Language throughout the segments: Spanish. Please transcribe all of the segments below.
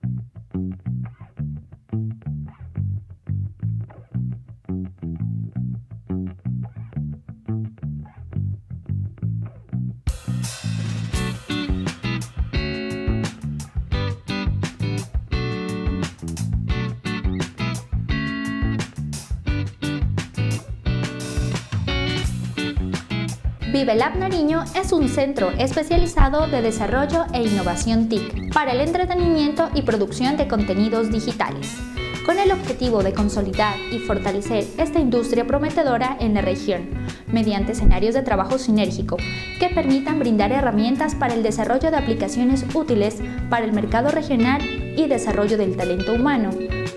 ViveLab Nariño es un centro especializado de desarrollo e innovación TIC para el entretenimiento y producción de contenidos digitales, con el objetivo de consolidar y fortalecer esta industria prometedora en la región, mediante escenarios de trabajo sinérgico que permitan brindar herramientas para el desarrollo de aplicaciones útiles para el mercado regional y desarrollo del talento humano.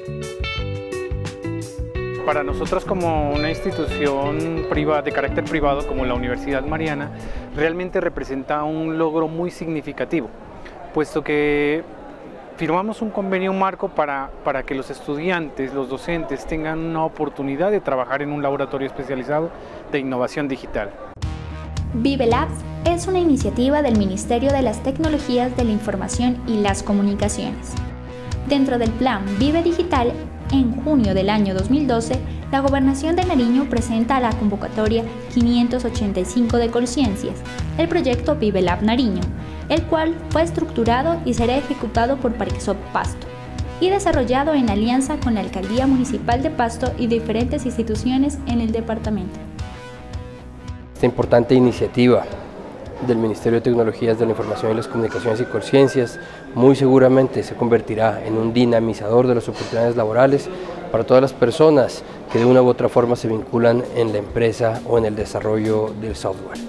Para nosotros, como una institución privada, de carácter privado como la Universidad Mariana, realmente representa un logro muy significativo, puesto que firmamos un convenio marco para que los estudiantes, los docentes, tengan una oportunidad de trabajar en un laboratorio especializado de innovación digital. ViveLabs es una iniciativa del Ministerio de las Tecnologías de la Información y las Comunicaciones. Dentro del plan Vive Digital, en junio del año 2012, la Gobernación de Nariño presenta la convocatoria 585 de Colciencias, el proyecto ViveLab Nariño, el cual fue estructurado y será ejecutado por Parexop Pasto y desarrollado en alianza con la Alcaldía Municipal de Pasto y diferentes instituciones en el departamento. Esta importante iniciativa del Ministerio de Tecnologías de la Información y las Comunicaciones y Colciencias muy seguramente se convertirá en un dinamizador de las oportunidades laborales para todas las personas que de una u otra forma se vinculan en la empresa o en el desarrollo del software.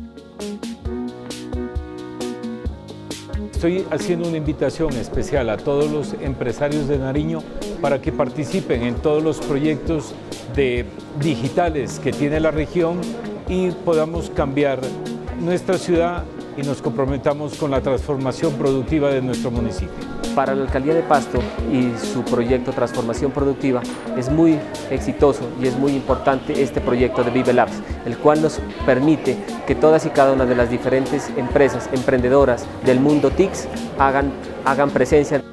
Estoy haciendo una invitación especial a todos los empresarios de Nariño para que participen en todos los proyectos digitales que tiene la región y podamos cambiar nuestra ciudad y nos comprometamos con la transformación productiva de nuestro municipio. Para la Alcaldía de Pasto y su proyecto Transformación Productiva es muy exitoso y es muy importante este proyecto de ViveLabs, el cual nos permite que todas y cada una de las diferentes empresas emprendedoras del mundo TICS hagan presencia.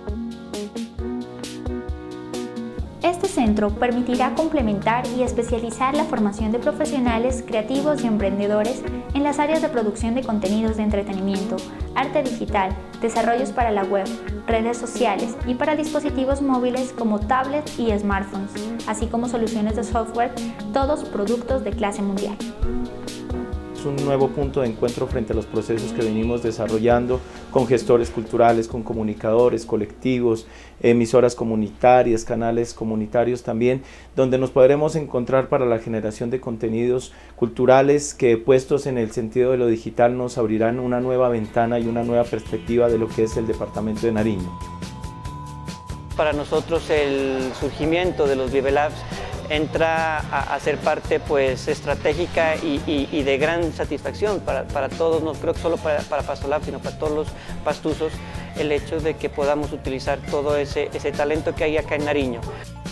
Este centro permitirá complementar y especializar la formación de profesionales creativos y emprendedores en las áreas de producción de contenidos de entretenimiento, arte digital, desarrollos para la web, redes sociales y para dispositivos móviles como tablets y smartphones, así como soluciones de software, todos productos de clase mundial. Es un nuevo punto de encuentro frente a los procesos que venimos desarrollando con gestores culturales, con comunicadores, colectivos, emisoras comunitarias, canales comunitarios también, donde nos podremos encontrar para la generación de contenidos culturales que, puestos en el sentido de lo digital, nos abrirán una nueva ventana y una nueva perspectiva de lo que es el departamento de Nariño. Para nosotros el surgimiento de los ViveLabs entra a ser parte pues estratégica y de gran satisfacción para todos, no creo que solo para PastoLab, sino para todos los pastuzos, el hecho de que podamos utilizar todo ese talento que hay acá en Nariño.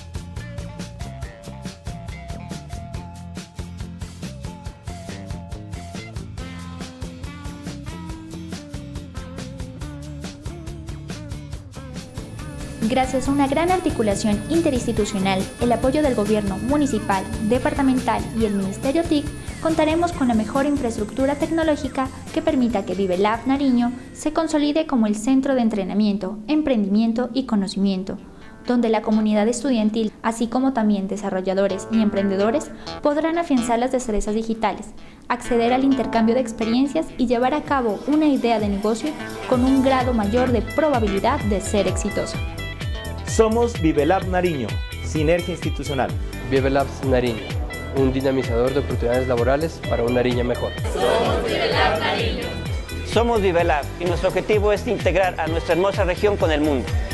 Gracias a una gran articulación interinstitucional, el apoyo del gobierno municipal, departamental y el Ministerio TIC, contaremos con la mejor infraestructura tecnológica que permita que ViveLab Nariño se consolide como el centro de entrenamiento, emprendimiento y conocimiento, donde la comunidad estudiantil, así como también desarrolladores y emprendedores, podrán afianzar las destrezas digitales, acceder al intercambio de experiencias y llevar a cabo una idea de negocio con un grado mayor de probabilidad de ser exitoso. Somos ViveLab Nariño, sinergia institucional. ViveLabs Nariño, un dinamizador de oportunidades laborales para una Nariño mejor. Somos ViveLab Nariño. Somos ViveLab y nuestro objetivo es integrar a nuestra hermosa región con el mundo.